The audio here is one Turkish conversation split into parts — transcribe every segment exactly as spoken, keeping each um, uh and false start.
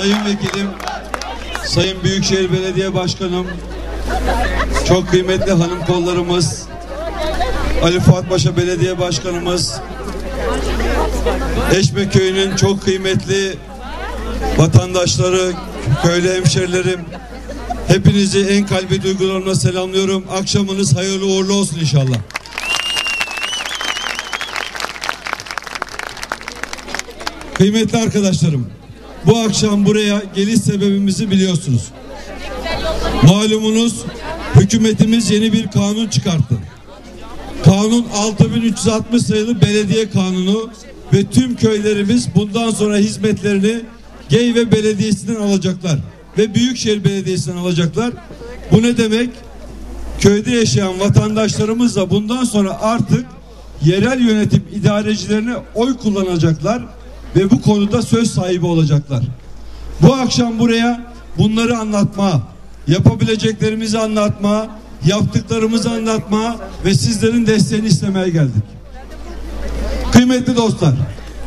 Sayın Vekilim, Sayın Büyükşehir Belediye Başkanım, çok kıymetli hanım kollarımız, Ali Fuat Paşa Belediye Başkanımız, Eşme Köyü'nün çok kıymetli vatandaşları, köylü hemşerilerim, hepinizi en kalbi duygularımla selamlıyorum. Akşamınız hayırlı uğurlu olsun inşallah. Kıymetli arkadaşlarım, bu akşam buraya geliş sebebimizi biliyorsunuz. Malumunuz hükümetimiz yeni bir kanun çıkarttı. Kanun altı bin üç yüz altmış sayılı belediye kanunu ve tüm köylerimiz bundan sonra hizmetlerini Geyve Belediyesi'nden alacaklar ve Büyükşehir Belediyesi'nden alacaklar. Bu ne demek? Köyde yaşayan vatandaşlarımız da bundan sonra artık yerel yönetim idarecilerine oy kullanacaklar ve bu konuda söz sahibi olacaklar. Bu akşam buraya bunları anlatma, yapabileceklerimizi anlatma, yaptıklarımızı anlatma ve sizlerin desteğini istemeye geldik. Kıymetli dostlar,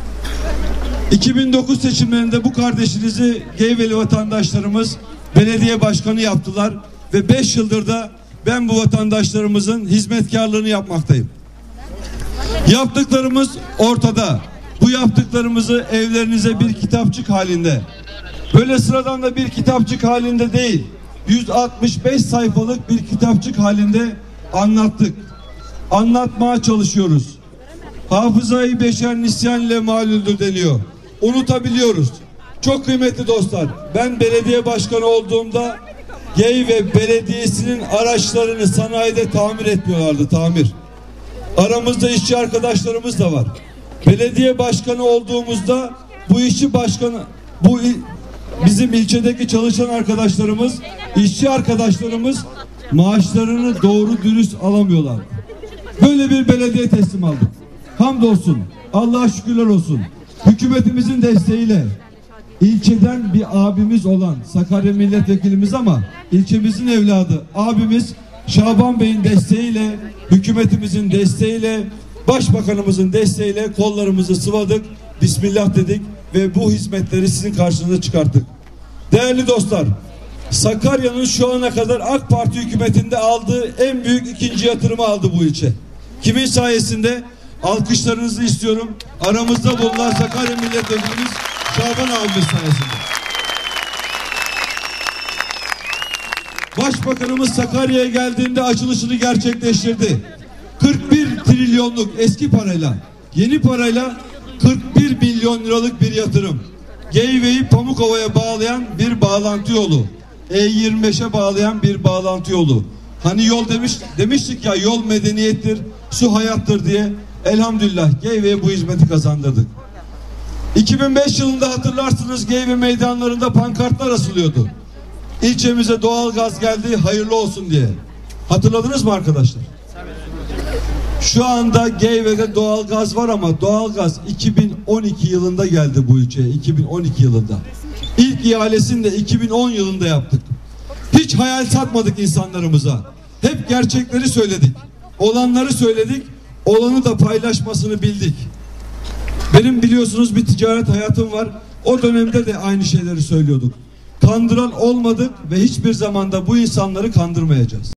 iki bin dokuz seçimlerinde bu kardeşinizi Geyveli vatandaşlarımız belediye başkanı yaptılar ve beş yıldır da ben bu vatandaşlarımızın hizmetkarlığını yapmaktayım. Yaptıklarımız ortada. Bu yaptıklarımızı evlerinize bir kitapçık halinde, böyle sıradan da bir kitapçık halinde değil, yüz altmış beş sayfalık bir kitapçık halinde anlattık. Anlatmaya çalışıyoruz. Hafızayı beşer nisyan ile malüldür deniyor. Unutabiliyoruz. Çok kıymetli dostlar, ben belediye başkanı olduğumda Geyve Belediyesi'nin araçlarını sanayide tamir etmiyorlardı, tamir. Aramızda işçi arkadaşlarımız da var. Belediye başkanı olduğumuzda bu işçi başkanı, bu bizim ilçedeki çalışan arkadaşlarımız, işçi arkadaşlarımız maaşlarını doğru dürüst alamıyorlar. Böyle bir belediye teslim aldık. Hamdolsun, Allah'a şükürler olsun. Hükümetimizin desteğiyle ilçeden bir abimiz olan Sakarya milletvekilimiz ama ilçemizin evladı abimiz Şaban Bey'in desteğiyle, hükümetimizin desteğiyle, başbakanımızın desteğiyle kollarımızı sıvadık, Bismillah dedik ve bu hizmetleri sizin karşınıza çıkarttık. Değerli dostlar, Sakarya'nın şu ana kadar AK Parti hükümetinde aldığı en büyük ikinci yatırımı aldı bu ilçe. Kimin sayesinde? Alkışlarınızı istiyorum. Aramızda bulunan Sakarya milletvekilimiz Şaban abimiz sayesinde. Başbakanımız Sakarya'ya geldiğinde açılışını gerçekleştirdi. kırk bir trilyonluk eski parayla, yeni parayla kırk bir milyon liralık bir yatırım. Geyve'yi Pamukova'ya bağlayan bir bağlantı yolu. E yirmi beşe bağlayan bir bağlantı yolu. Hani yol demiş, demiştik ya, yol medeniyettir, su hayattır diye. Elhamdülillah Geyve'ye bu hizmeti kazandırdık. iki bin beş yılında hatırlarsınız Geyve meydanlarında pankartlar asılıyordu. İlçemize doğalgaz geldi, hayırlı olsun diye. Hatırladınız mı arkadaşlar? Şu anda Geyve'de doğalgaz var ama doğalgaz iki bin on iki yılında geldi bu ilçeye. iki bin on iki yılında. İlk ihalesini de iki bin on yılında yaptık. Hiç hayal satmadık insanlarımıza. Hep gerçekleri söyledik. Olanları söyledik. Olanı da paylaşmasını bildik. Benim biliyorsunuz bir ticaret hayatım var. O dönemde de aynı şeyleri söylüyorduk. Kandıran olmadık ve hiçbir zamanda bu insanları kandırmayacağız.